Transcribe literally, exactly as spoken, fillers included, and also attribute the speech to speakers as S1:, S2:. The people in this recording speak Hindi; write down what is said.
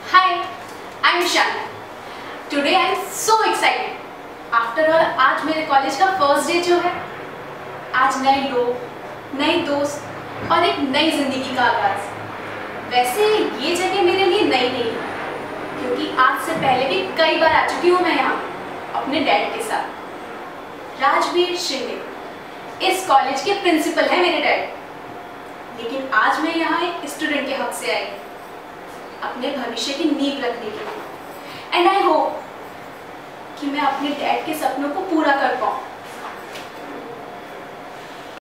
S1: Hi, I'm Shani. Today I'm so excited. After all, आज मेरे कॉलेज का फर्स्ट डे जो है, आज नए लोग, नए दोस्त और एक नई जिंदगी का आगाज। वैसे ये जगह मेरे लिए नई नहीं है, क्योंकि आज से पहले भी कई बार आ चुकी हूँ मैं यहाँ अपने डैड के साथ। राजवीर शिंदे इस कॉलेज के प्रिंसिपल हैं मेरे डैड, लेकिन आज मैं यहाँ एक स्टूडेंट के हक से आई, अपने भविष्य की नींव रखने के लिए। एंड आई होप कि मैं अपने डैड के सपनों को पूरा कर पाऊँ।